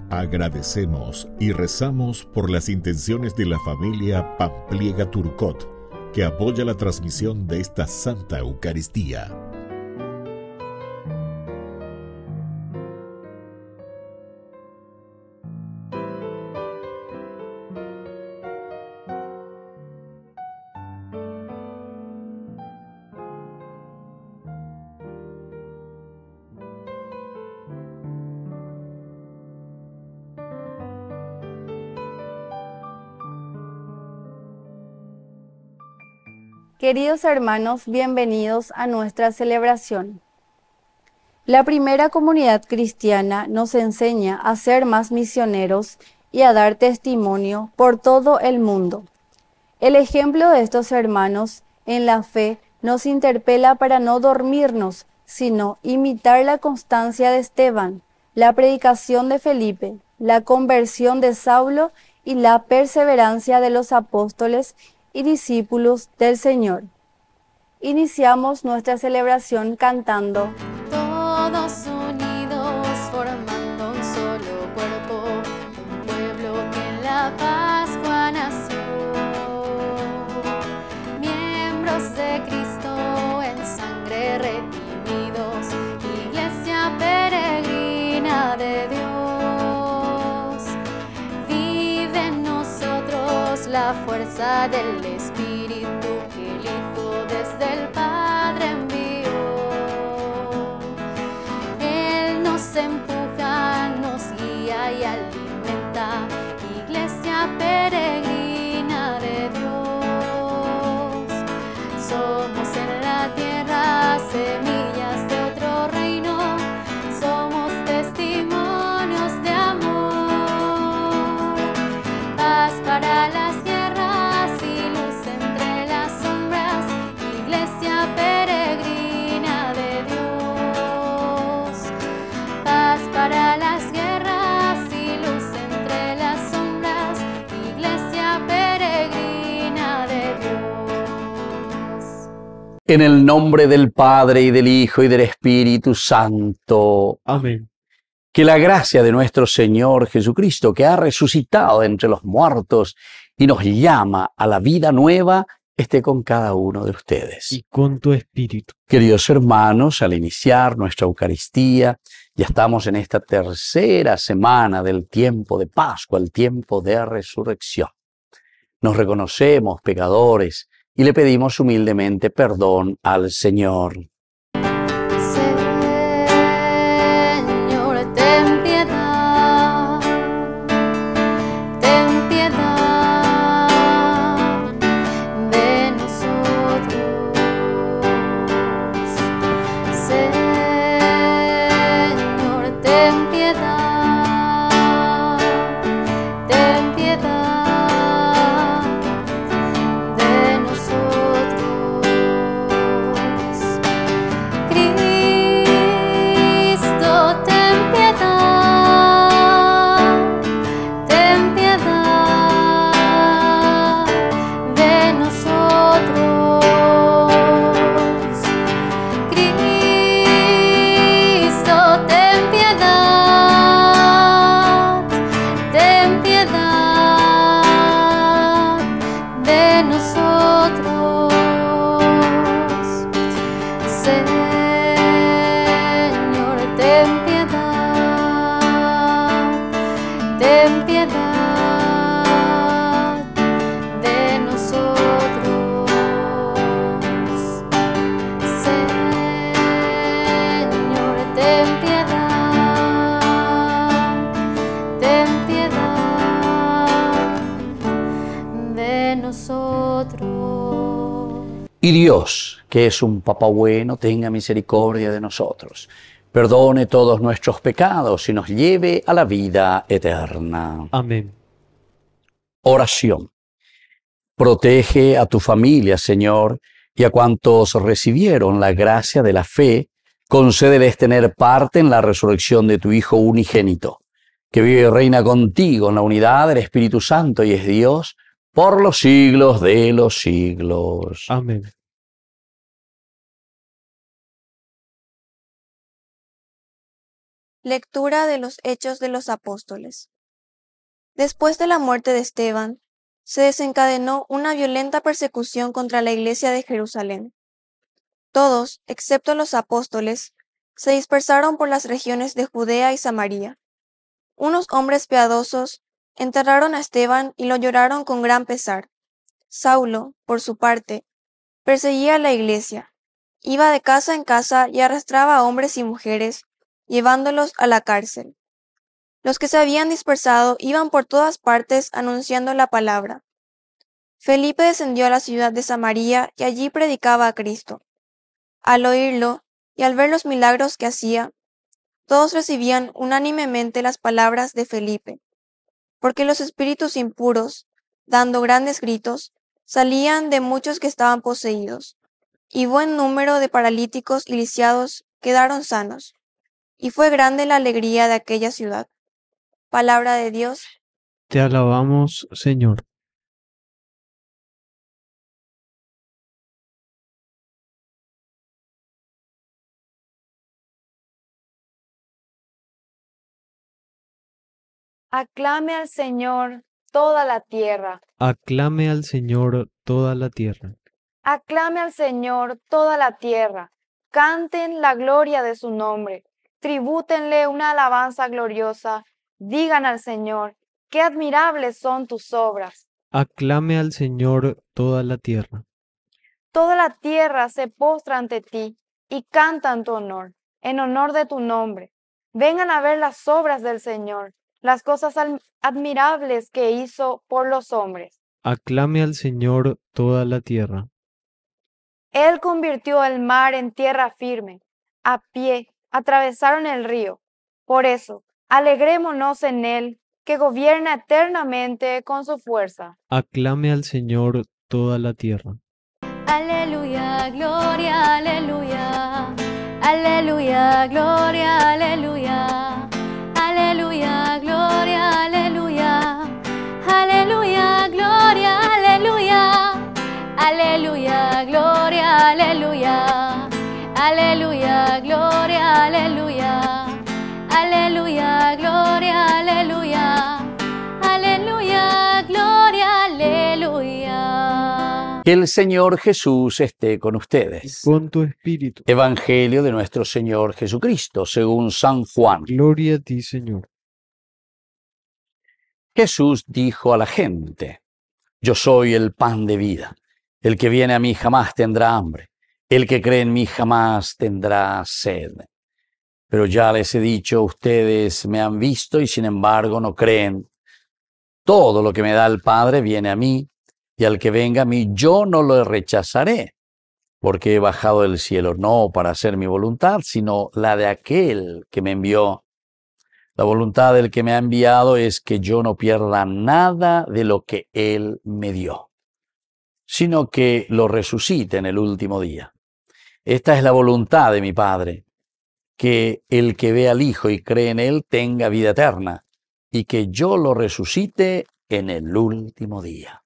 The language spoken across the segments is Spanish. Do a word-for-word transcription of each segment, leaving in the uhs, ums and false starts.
Agradecemos y rezamos por las intenciones de la familia Pampliega Turcot, que apoya la transmisión de esta Santa Eucaristía. Queridos hermanos, bienvenidos a nuestra celebración. La primera comunidad cristiana nos enseña a ser más misioneros y a dar testimonio por todo el mundo. El ejemplo de estos hermanos en la fe nos interpela para no dormirnos, sino imitar la constancia de Esteban, la predicación de Felipe, la conversión de Saulo y la perseverancia de los apóstoles y discípulos del Señor. Iniciamos nuestra celebración cantando: Todos unidos formando un solo cuerpo, un pueblo que en la Pascua nació. Miembros de Cristo en sangre redimidos, iglesia peregrina de Dios. Vive en nosotros la fuerza del Espíritu que el Hijo desde el Padre envió. Él nos empuja, nos guía y alimenta, iglesia peregrina de Dios. Somos en la tierra semillas de otro reino, somos testimonios de amor. Paz para las guerras y luz entre las sombras, iglesia peregrina de Dios. Paz para las guerras y luz entre las sombras, iglesia peregrina de Dios. En el nombre del Padre, y del Hijo, y del Espíritu Santo. Amén. Que la gracia de nuestro Señor Jesucristo, que ha resucitado entre los muertos y nos llama a la vida nueva, esté con cada uno de ustedes. Y con tu espíritu. Queridos hermanos, al iniciar nuestra Eucaristía, ya estamos en esta tercera semana del tiempo de Pascua, el tiempo de resurrección. Nos reconocemos pecadores y le pedimos humildemente perdón al Señor. Señor, ten piedad, ten piedad de nosotros. Señor, ten piedad, ten piedad de nosotros. Cristo, ten piedad, ten piedad de nosotros. Cristo, ten piedad, ten piedad de nosotros. Señor, ten piedad, ten piedad de nosotros. Señor, ten piedad, ten piedad de nosotros. Y Dios, que es un Papá bueno, tenga misericordia de nosotros, perdone todos nuestros pecados y nos lleve a la vida eterna. Amén. Oración. Protege a tu familia, Señor, y a cuantos recibieron la gracia de la fe, concédeles tener parte en la resurrección de tu Hijo unigénito, que vive y reina contigo en la unidad del Espíritu Santo y es Dios por los siglos de los siglos. Amén. Lectura de los Hechos de los Apóstoles. Después de la muerte de Esteban, se desencadenó una violenta persecución contra la iglesia de Jerusalén. Todos, excepto los apóstoles, se dispersaron por las regiones de Judea y Samaria. Unos hombres piadosos enterraron a Esteban y lo lloraron con gran pesar. Saulo, por su parte, perseguía a la iglesia, iba de casa en casa y arrastraba a hombres y mujeres, llevándolos a la cárcel. Los que se habían dispersado iban por todas partes anunciando la palabra. Felipe descendió a la ciudad de Samaria y allí predicaba a Cristo. Al oírlo y al ver los milagros que hacía, todos recibían unánimemente las palabras de Felipe, porque los espíritus impuros, dando grandes gritos, salían de muchos que estaban poseídos, y buen número de paralíticos y lisiados quedaron sanos, y fue grande la alegría de aquella ciudad. Palabra de Dios. Te alabamos, Señor. Aclame al Señor toda la tierra. Aclame al Señor toda la tierra. Aclame al Señor toda la tierra. Canten la gloria de su nombre. Tribútenle una alabanza gloriosa. Digan al Señor, qué admirables son tus obras. Aclame al Señor toda la tierra. Toda la tierra se postra ante ti y canta en tu honor, en honor de tu nombre. Vengan a ver las obras del Señor, las cosas admirables que hizo por los hombres. Aclame al Señor toda la tierra. Él convirtió el mar en tierra firme. A pie atravesaron el río. Por eso, alegrémonos en Él, que gobierna eternamente con su fuerza. Aclame al Señor toda la tierra. Aleluya, gloria, aleluya. Aleluya, gloria, aleluya. Aleluya, gloria, aleluya. Aleluya, gloria, aleluya. Aleluya, gloria, aleluya. Aleluya, gloria, aleluya. Aleluya, gloria, aleluya. Aleluya, gloria, aleluya. Que el Señor Jesús esté con ustedes. Con tu espíritu. Evangelio de nuestro Señor Jesucristo, según San Juan. Gloria a ti, Señor. Jesús dijo a la gente: Yo soy el pan de vida. El que viene a mí jamás tendrá hambre. El que cree en mí jamás tendrá sed. Pero ya les he dicho, ustedes me han visto y sin embargo no creen. Todo lo que me da el Padre viene a mí, y al que venga a mí yo no lo rechazaré, porque he bajado del cielo no para hacer mi voluntad, sino la de aquel que me envió. La voluntad del que me ha enviado es que yo no pierda nada de lo que él me dio, sino que lo resucite en el último día. Esta es la voluntad de mi Padre, que el que ve al Hijo y cree en él tenga vida eterna, y que yo lo resucite en el último día.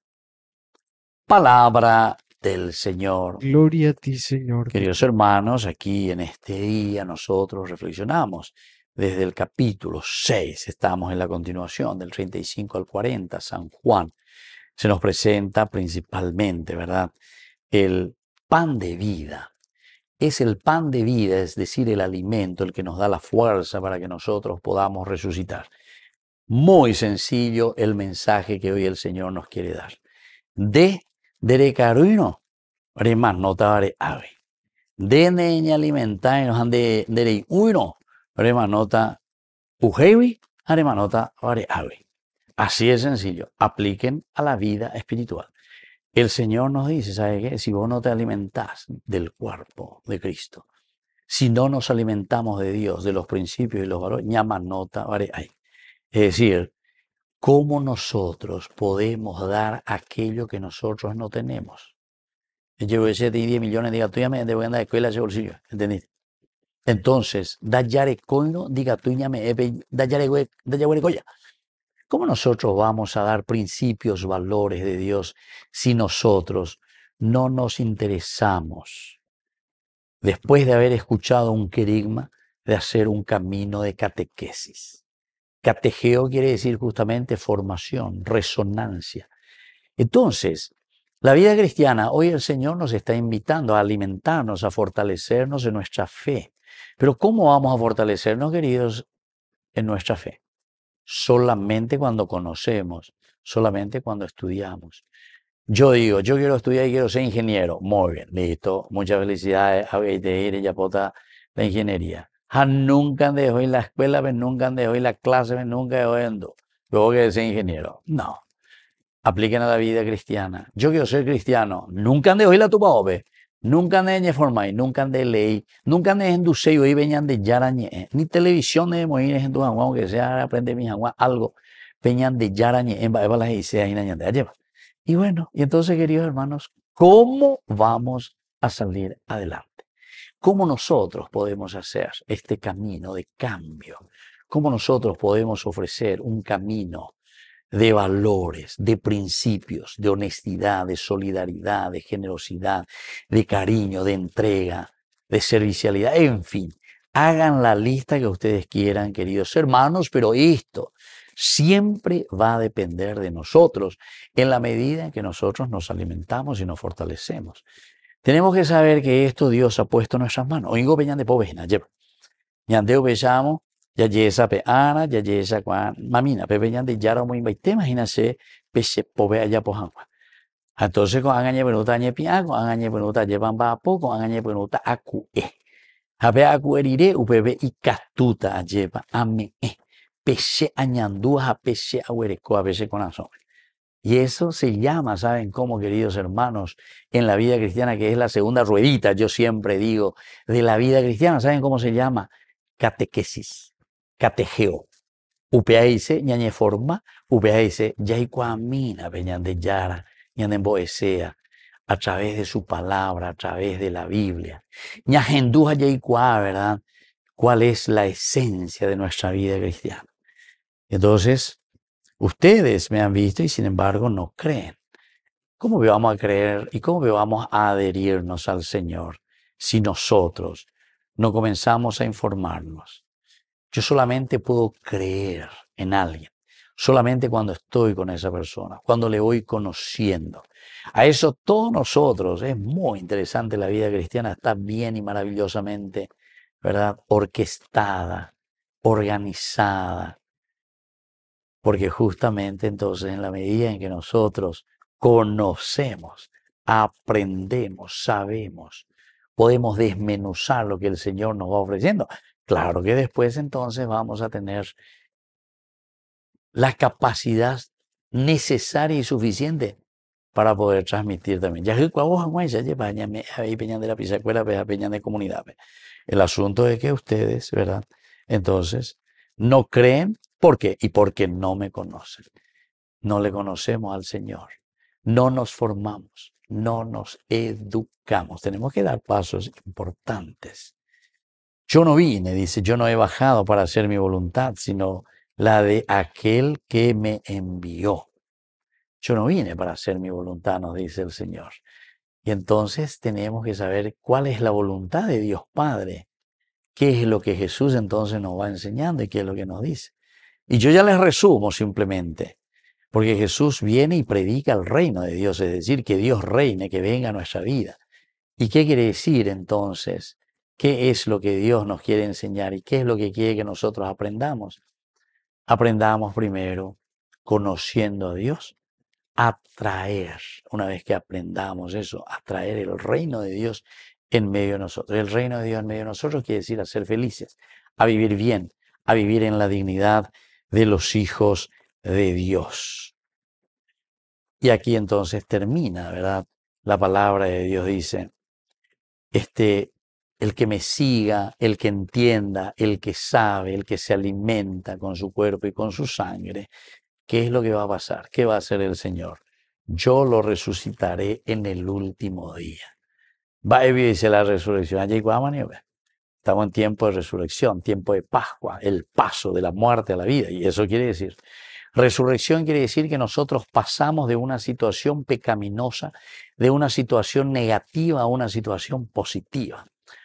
Palabra del Señor. Gloria a ti, Señor. Queridos hermanos, aquí en este día nosotros reflexionamos desde el capítulo seis. Estamos en la continuación del treinta y cinco al cuarenta, San Juan. Se nos presenta principalmente, ¿verdad?, el pan de vida. Es el pan de vida, es decir, el alimento, el que nos da la fuerza para que nosotros podamos resucitar. Muy sencillo el mensaje que hoy el Señor nos quiere dar. De derekaruino, remas notare ave. De neña alimentar, nos han de derei uno, remas nota ujevi, remas nota vare ave. Así es sencillo. Apliquen a la vida espiritual. El Señor nos dice, ¿sabe qué? Si vos no te alimentás del cuerpo de Cristo, si no nos alimentamos de Dios, de los principios y los valores, ñama nota vare ave. Es decir, ¿cómo nosotros podemos dar aquello que nosotros no tenemos? Yo ese de diez millones, diga tú ya me voy a andar de escuela ese bolsillo, ¿entendiste? Entonces, da yare coino, diga tú ya me da yare da yare coya. ¿Cómo nosotros vamos a dar principios, valores de Dios si nosotros no nos interesamos, después de haber escuchado un querigma, de hacer un camino de catequesis. Catejeo quiere decir justamente formación, resonancia. Entonces, la vida cristiana, hoy el Señor nos está invitando a alimentarnos, a fortalecernos en nuestra fe. Pero ¿cómo vamos a fortalecernos, queridos, en nuestra fe? Solamente cuando conocemos, solamente cuando estudiamos. Yo digo, yo quiero estudiar y quiero ser ingeniero. Muy bien, listo. Muchas felicidades. Habéis de ir y ya pota la ingeniería. Ja, nunca han dejado ir la escuela, pero nunca han dejado ir la clase, pero nunca he oído. Luego que ser ingeniero. No. Apliquen a la vida cristiana. Yo quiero ser cristiano. Nunca han dejado ir la tupa ope. Nunca han de formar, nunca han de ley, nunca han de enduceo y venían de yarañe. Ni televisión de morir en tu agua, aunque sea aprender mi agua, algo. Venían de yarañe en baebalas y sea y nañante. Allá. Y bueno, y entonces, queridos hermanos, ¿cómo vamos a salir adelante? ¿Cómo nosotros podemos hacer este camino de cambio? ¿Cómo nosotros podemos ofrecer un camino de valores, de principios, de honestidad, de solidaridad, de generosidad, de cariño, de entrega, de servicialidad? En fin, hagan la lista que ustedes quieran, queridos hermanos, pero esto siempre va a depender de nosotros en la medida en que nosotros nos alimentamos y nos fortalecemos. Tenemos que saber que esto Dios ha puesto en nuestras manos. Oigo peñan de povena, lleva. Ñandeo pechamos, ya yesa pe ana, ya yesa cuan mamina, pe peñan de yara muy invite, imagínase, peche pove allá pojangua. Entonces, con angañe penuta ñe pia, con angañe penuta llevan vapo, con angañe penuta acu e. Habe acu erire, upebe y catuta lleva ame e. Peche añandúa a peche ahuereco a peche con azón. Y eso se llama, ¿saben cómo, queridos hermanos? En la vida cristiana, que es la segunda ruedita, yo siempre digo, de la vida cristiana, ¿saben cómo se llama? Catequesis, catejeo. Upea dice, ñañe forma, upea dice, yaicuamina, peñan de yara, ñan en boesea, a través de su palabra, a través de la Biblia. Ñajenduja yaicua, ¿verdad? ¿Cuál es la esencia de nuestra vida cristiana? Entonces, ustedes me han visto y sin embargo no creen. ¿Cómo vamos a creer y cómo vamos a adherirnos al Señor si nosotros no comenzamos a informarnos? Yo solamente puedo creer en alguien, solamente cuando estoy con esa persona, cuando le voy conociendo. A eso todos nosotros, es muy interesante la vida cristiana, está bien y maravillosamente, ¿verdad? Orquestada, organizada. Porque justamente entonces en la medida en que nosotros conocemos, aprendemos, sabemos, podemos desmenuzar lo que el Señor nos va ofreciendo. Claro que después entonces vamos a tener la capacidad necesaria y suficiente para poder transmitir también. Ya que de la pisacuela, peña de comunidad. El asunto es que ustedes, ¿verdad? Entonces, no creen. ¿Por qué? Y porque no me conocen. No le conocemos al Señor. No nos formamos. No nos educamos. Tenemos que dar pasos importantes. Yo no vine, dice, yo no he bajado para hacer mi voluntad, sino la de aquel que me envió. Yo no vine para hacer mi voluntad, nos dice el Señor. Y entonces tenemos que saber cuál es la voluntad de Dios Padre. ¿Qué es lo que Jesús entonces nos va enseñando y qué es lo que nos dice? Y yo ya les resumo simplemente, porque Jesús viene y predica el reino de Dios, es decir, que Dios reine, que venga a nuestra vida. ¿Y qué quiere decir entonces? ¿Qué es lo que Dios nos quiere enseñar y qué es lo que quiere que nosotros aprendamos? Aprendamos primero, conociendo a Dios, a traer, una vez que aprendamos eso, a traer el reino de Dios en medio de nosotros. El reino de Dios en medio de nosotros quiere decir a ser felices, a vivir bien, a vivir en la dignidad de los hijos de Dios. Y aquí entonces termina, ¿verdad? La palabra de Dios dice, este, el que me siga, el que entienda, el que sabe, el que se alimenta con su cuerpo y con su sangre, ¿qué es lo que va a pasar? ¿Qué va a hacer el Señor? Yo lo resucitaré en el último día. Va a dice la resurrección. Allí estamos en tiempo de resurrección, tiempo de Pascua, el paso de la muerte a la vida. Y eso quiere decir, resurrección quiere decir que nosotros pasamos de una situación pecaminosa, de una situación negativa a una situación positiva.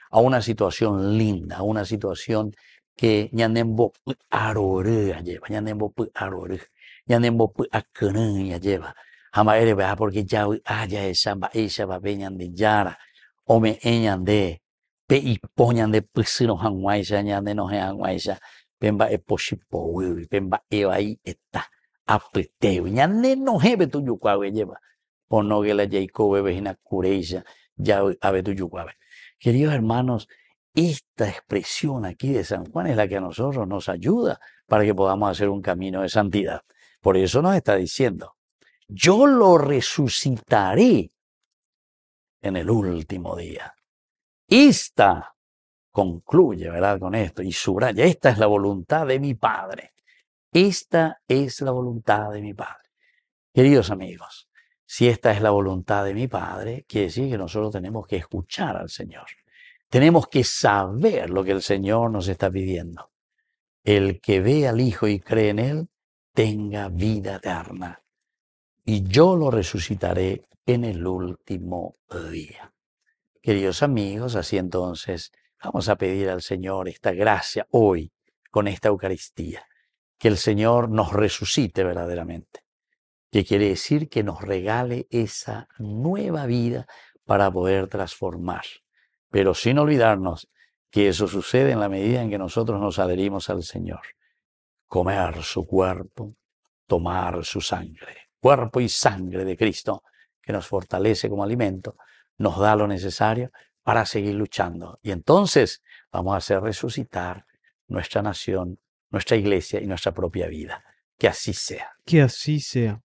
a una situación linda, a una situación que ñanembo arore lleva, ñanembo arore, ñanembo akanaya lleva. Jama ere vea porque ya haya esa va esa va veñan de yara o me eñan de pe y poñan de pisino hanguaisa ñande no hanguaisa pemba e poshipo wi pemba e ahí está apeteo ñande no hebe tu yukawe lleva por no que la Jacob vejina cureisa ya ave tu yukawe. Queridos hermanos, esta expresión aquí de San Juan es la que a nosotros nos ayuda para que podamos hacer un camino de santidad. Por eso nos está diciendo, yo lo resucitaré en el último día. Esta concluye, ¿verdad? Con esto y subraya, esta es la voluntad de mi Padre. Esta es la voluntad de mi Padre. Queridos amigos, si esta es la voluntad de mi Padre, quiere decir que nosotros tenemos que escuchar al Señor. Tenemos que saber lo que el Señor nos está pidiendo. El que ve al Hijo y cree en Él, tenga vida eterna. Y yo lo resucitaré en el último día. Queridos amigos, así entonces vamos a pedir al Señor esta gracia hoy con esta Eucaristía. Que el Señor nos resucite verdaderamente. Que quiere decir que nos regale esa nueva vida para poder transformar. Pero sin olvidarnos que eso sucede en la medida en que nosotros nos adherimos al Señor. Comer su cuerpo, tomar su sangre. Cuerpo y sangre de Cristo, que nos fortalece como alimento, nos da lo necesario para seguir luchando. Y entonces vamos a hacer resucitar nuestra nación, nuestra iglesia y nuestra propia vida. Que así sea. Que así sea.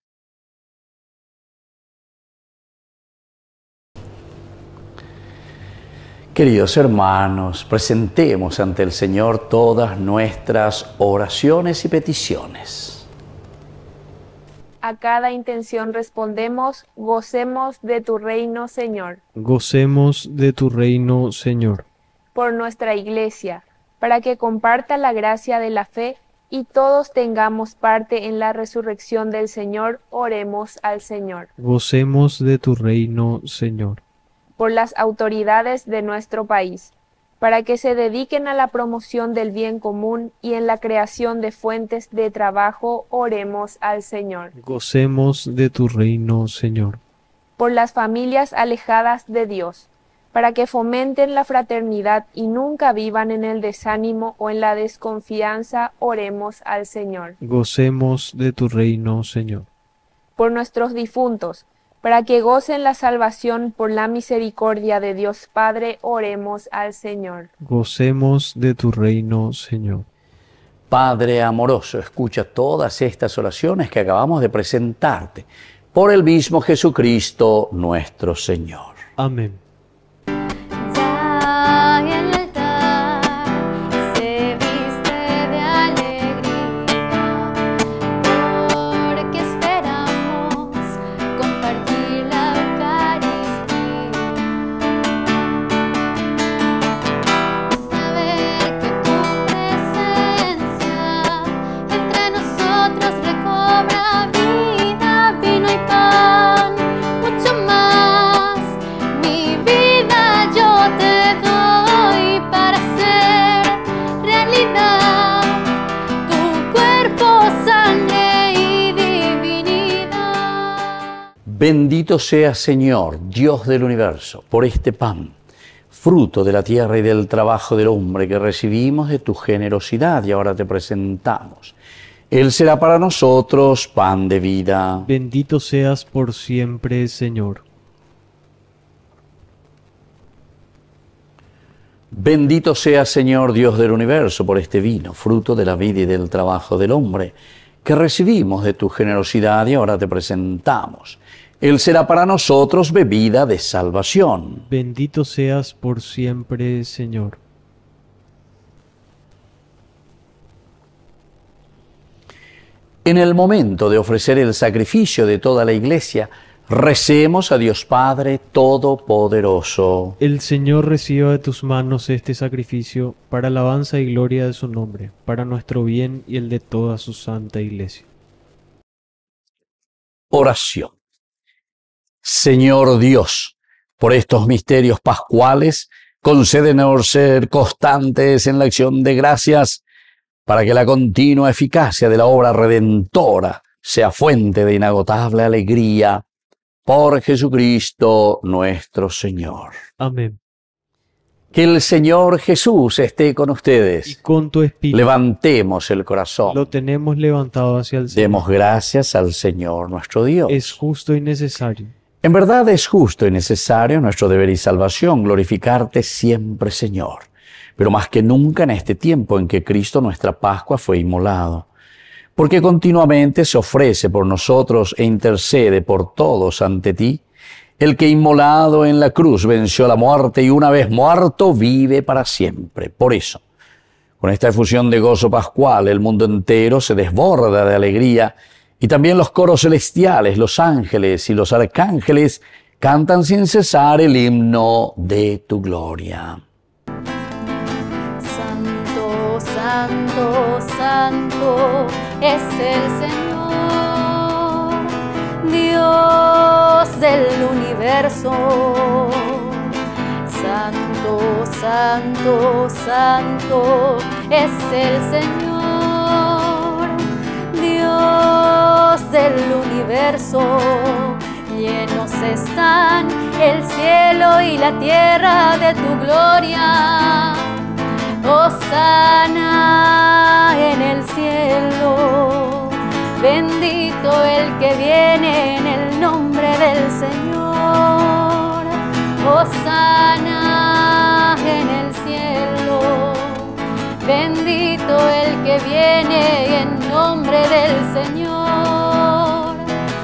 Queridos hermanos, presentemos ante el Señor todas nuestras oraciones y peticiones. A cada intención respondemos, gocemos de tu reino, Señor. Gocemos de tu reino, Señor. Por nuestra Iglesia, para que comparta la gracia de la fe y todos tengamos parte en la resurrección del Señor, oremos al Señor. Gocemos de tu reino, Señor. Por las autoridades de nuestro país, para que se dediquen a la promoción del bien común y en la creación de fuentes de trabajo, oremos al Señor. Gocemos de tu reino, Señor. Por las familias alejadas de Dios, para que fomenten la fraternidad y nunca vivan en el desánimo o en la desconfianza, oremos al Señor. Gocemos de tu reino, Señor. Por nuestros difuntos, para que gocen la salvación por la misericordia de Dios Padre, oremos al Señor. Gocemos de tu reino, Señor. Padre amoroso, escucha todas estas oraciones que acabamos de presentarte por el mismo Jesucristo nuestro Señor. Amén. Ya el altar se viste de alegría, porque esperamos compartir la Eucaristía. Saber que tu presencia entre nosotros recobra vida, vino y pan, mucho más. Mi vida yo te doy para hacer realidad tu cuerpo, sangre y divinidad. Bendito sea, Señor, Dios del universo, por este pan, fruto de la tierra y del trabajo del hombre que recibimos de tu generosidad y ahora te presentamos. Él será para nosotros pan de vida. Bendito seas por siempre, Señor. Bendito sea, Señor, Dios del universo, por este vino, fruto de la vida y del trabajo del hombre, que recibimos de tu generosidad y ahora te presentamos. Él será para nosotros bebida de salvación. Bendito seas por siempre, Señor. En el momento de ofrecer el sacrificio de toda la Iglesia, recemos a Dios Padre Todopoderoso. El Señor reciba de tus manos este sacrificio para alabanza y gloria de su nombre, para nuestro bien y el de toda su santa Iglesia. Oración. Señor Dios, por estos misterios pascuales, Concédenos ser constantes en la acción de gracias, para que la continua eficacia de la obra redentora sea fuente de inagotable alegría. Por Jesucristo nuestro Señor. Amén. Que el Señor Jesús esté con ustedes. Y con tu espíritu. Levantemos el corazón. Lo tenemos levantado hacia el Señor. Demos gracias al Señor nuestro Dios. Es justo y necesario. En verdad es justo y necesario, nuestro deber y salvación, glorificarte siempre, Señor. Pero más que nunca en este tiempo en que Cristo, nuestra Pascua, fue inmolado. Porque continuamente se ofrece por nosotros e intercede por todos ante ti. El que inmolado en la cruz venció la muerte y una vez muerto vive para siempre. Por eso, con esta efusión de gozo pascual, el mundo entero se desborda de alegría y también los coros celestiales, los ángeles y los arcángeles cantan sin cesar el himno de tu gloria. Santo, santo, santo es el Señor, Dios del universo. Santo, santo, santo es el Señor, Dios del universo. Llenos están el cielo y la tierra de tu gloria. Hosana en el cielo, bendito el que viene en el nombre del Señor. Hosana en el cielo, bendito el que viene en nombre del Señor.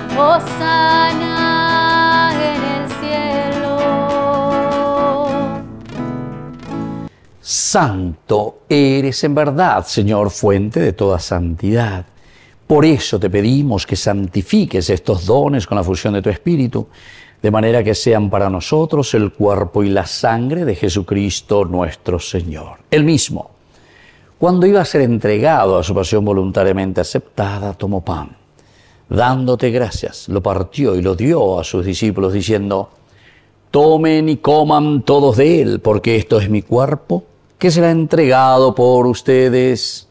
Hosana en el cielo. Santo eres en verdad, Señor, fuente de toda santidad. Por eso te pedimos que santifiques estos dones con la fusión de tu Espíritu, de manera que sean para nosotros el cuerpo y la sangre de Jesucristo nuestro Señor. Él mismo, cuando iba a ser entregado a su pasión voluntariamente aceptada, tomó pan. Dándote gracias, lo partió y lo dio a sus discípulos, diciendo: tomen y coman todos de él, porque esto es mi cuerpo, que será entregado por ustedes.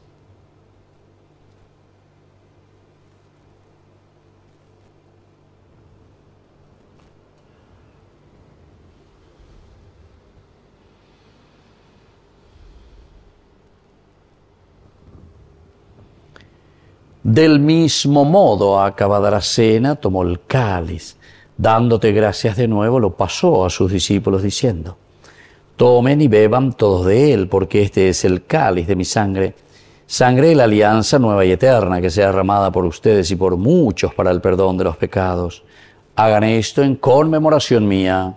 Del mismo modo, acabada la cena, tomó el cáliz. Dándote gracias de nuevo, lo pasó a sus discípulos, diciendo: tomen y beban todos de él, porque este es el cáliz de mi sangre, sangre de la alianza nueva y eterna, que sea derramada por ustedes y por muchos para el perdón de los pecados. Hagan esto en conmemoración mía.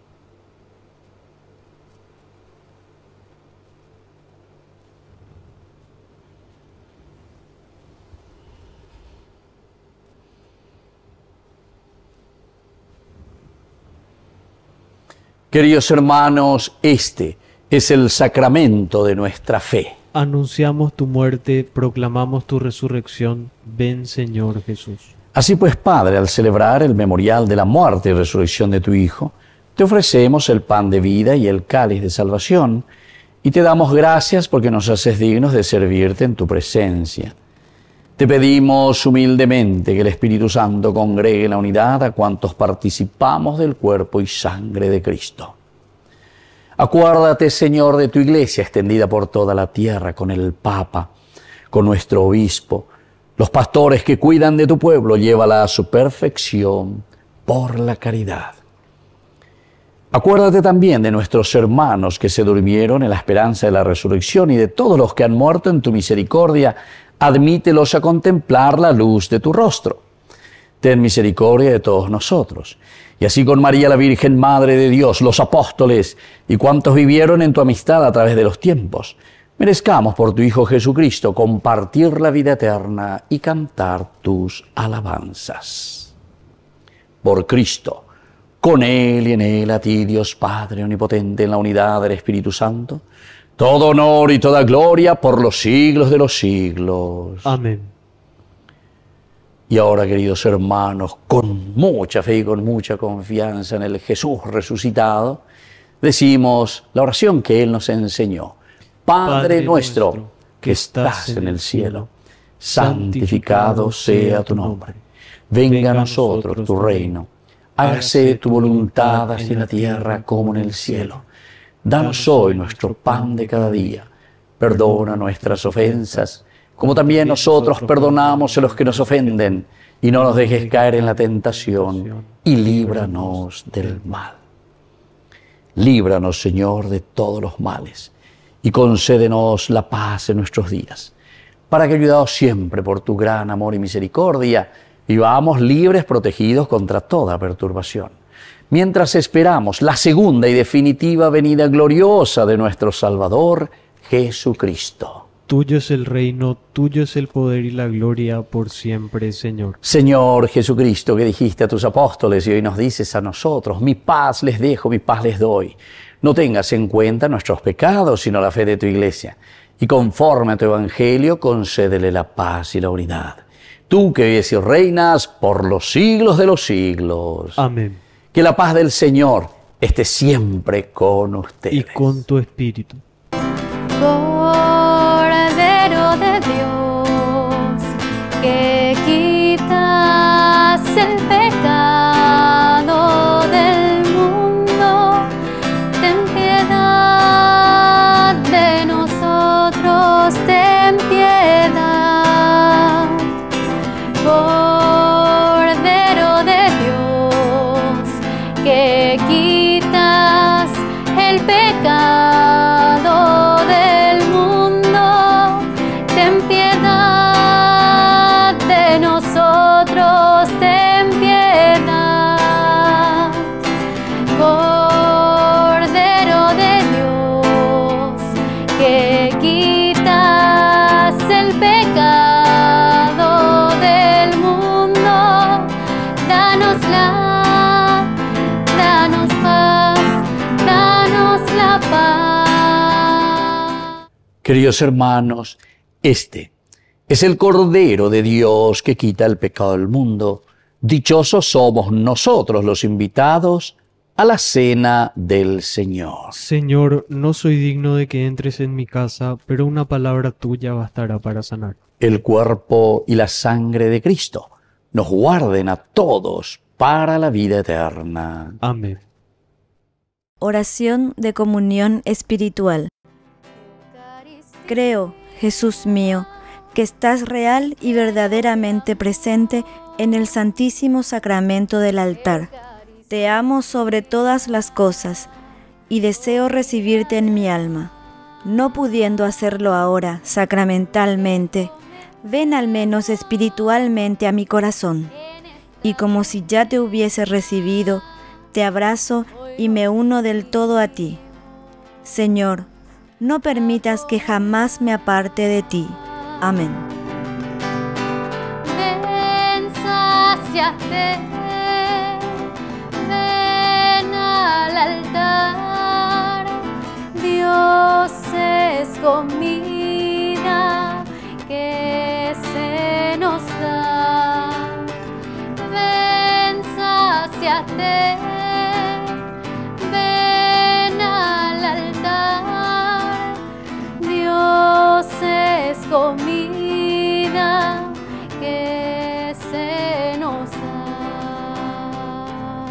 Queridos hermanos, este es el sacramento de nuestra fe. Anunciamos tu muerte, proclamamos tu resurrección. Ven, Señor Jesús. Así pues, Padre, al celebrar el memorial de la muerte y resurrección de tu Hijo, te ofrecemos el pan de vida y el cáliz de salvación, y te damos gracias porque nos haces dignos de servirte en tu presencia. Te pedimos humildemente que el Espíritu Santo congregue en la unidad a cuantos participamos del cuerpo y sangre de Cristo. Acuérdate, Señor, de tu Iglesia extendida por toda la tierra, con el Papa, con nuestro Obispo, los pastores que cuidan de tu pueblo, llévala a su perfección por la caridad. Acuérdate también de nuestros hermanos que se durmieron en la esperanza de la resurrección y de todos los que han muerto en tu misericordia. Admítelos a contemplar la luz de tu rostro. Ten misericordia de todos nosotros. Y así con María la Virgen, Madre de Dios, los apóstoles y cuantos vivieron en tu amistad a través de los tiempos, merezcamos por tu Hijo Jesucristo compartir la vida eterna y cantar tus alabanzas. Por Cristo, con Él y en Él, a ti, Dios Padre omnipotente, en la unidad del Espíritu Santo, todo honor y toda gloria por los siglos de los siglos. Amén. Y ahora, queridos hermanos, con mucha fe y con mucha confianza en el Jesús resucitado, decimos la oración que Él nos enseñó. Padre, Padre nuestro, nuestro, que estás en el cielo, santificado sea tu nombre. Venga a nosotros tu reino. Hágase tu voluntad así en la tierra como en el cielo. Danos hoy nuestro pan de cada día. Perdona nuestras ofensas, como también nosotros perdonamos a los que nos ofenden. Y no nos dejes caer en la tentación, y líbranos del mal. Líbranos, Señor, de todos los males, y concédenos la paz en nuestros días, para que, ayudados siempre por tu gran amor y misericordia, vivamos libres, protegidos contra toda perturbación, mientras esperamos la segunda y definitiva venida gloriosa de nuestro Salvador, Jesucristo. Tuyo es el reino, tuyo es el poder y la gloria por siempre, Señor. Señor Jesucristo, que dijiste a tus apóstoles y hoy nos dices a nosotros, mi paz les dejo, mi paz les doy. No tengas en cuenta nuestros pecados, sino la fe de tu iglesia. Y conforme a tu evangelio, concédele la paz y la unidad. Tú que vives y reinas por los siglos de los siglos. Amén. Que la paz del Señor esté siempre con ustedes. Y con tu espíritu. Cordero de Dios, que quitas el pecado del mundo, ten piedad de nosotros, ten piedad. Cordero de Dios, que quitas el pecado ten piedad. Cordero de Dios, que quitas el pecado del mundo, danos la, danos paz, danos la paz. Queridos hermanos, este es el Cordero de Dios que quita el pecado del mundo. Dichosos somos nosotros los invitados a la cena del Señor. Señor, no soy digno de que entres en mi casa, pero una palabra tuya bastará para sanar. El cuerpo y la sangre de Cristo nos guarden a todos para la vida eterna. Amén. Oración de comunión espiritual. Creo, Jesús mío, que estás real y verdaderamente presente en el Santísimo Sacramento del altar. Te amo sobre todas las cosas y deseo recibirte en mi alma. No pudiendo hacerlo ahora sacramentalmente, ven al menos espiritualmente a mi corazón. Y como si ya te hubiese recibido, te abrazo y me uno del todo a ti. Señor, no permitas que jamás me aparte de ti. Amén. Ven, sáciate, ven al altar. Dios es comida que se nos da. Ven, sáciate, ven al altar. Dios es comida que se nos da.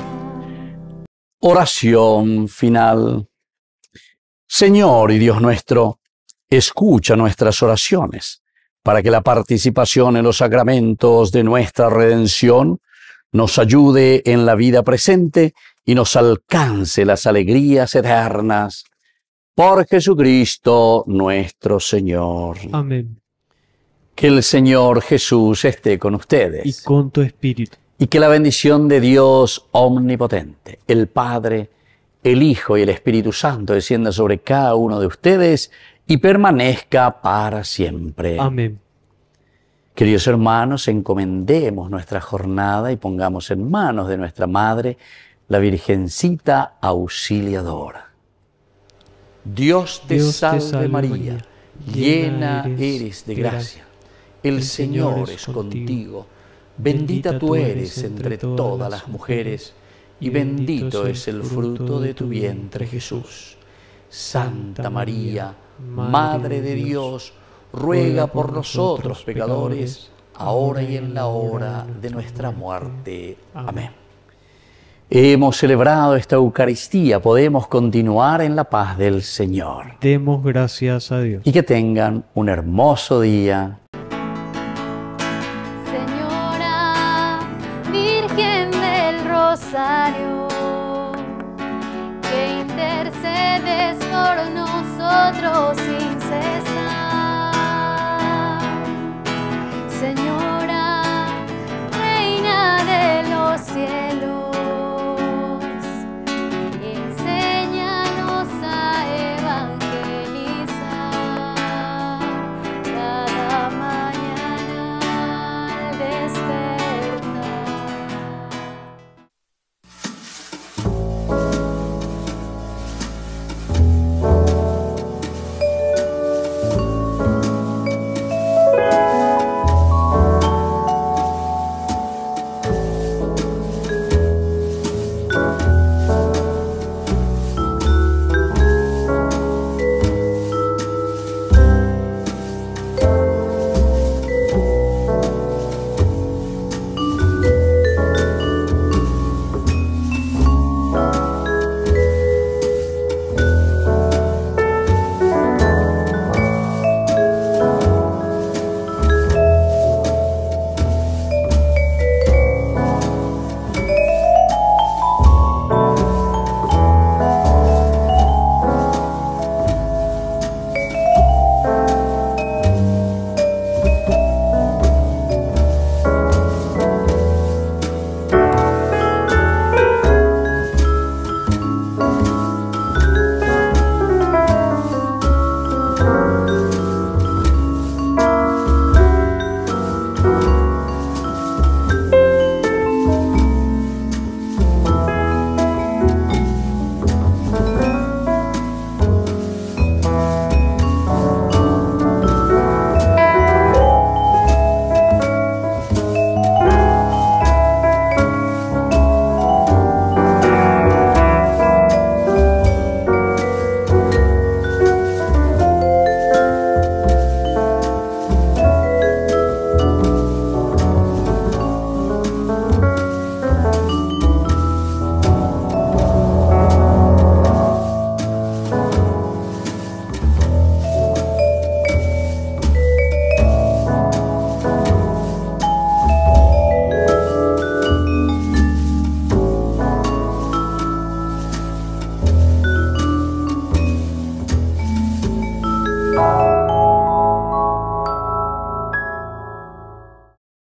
Oración final. Señor y Dios nuestro, escucha nuestras oraciones, para que la participación en los sacramentos de nuestra redención nos ayude en la vida presente y nos alcance las alegrías eternas. Por Jesucristo nuestro Señor. Amén. Que el Señor Jesús esté con ustedes. Y con tu espíritu. Y que la bendición de Dios omnipotente, el Padre, el Hijo y el Espíritu Santo descienda sobre cada uno de ustedes y permanezca para siempre. Amén. Queridos hermanos, encomendemos nuestra jornada y pongamos en manos de nuestra Madre, la Virgencita Auxiliadora. Dios te, Dios te salve, salve María, María, llena eres de gracia. El Señor es contigo. Bendita tú eres entre todas las mujeres, y bendito es el fruto de tu vientre, Jesús. Santa María, Madre de Dios, ruega por nosotros pecadores, ahora y en la hora de nuestra muerte. Amén. Hemos celebrado esta Eucaristía, podemos continuar en la paz del Señor. Demos gracias a Dios. Y que tengan un hermoso día. Señora, Virgen del Rosario, que intercedes por nosotros sin cesar.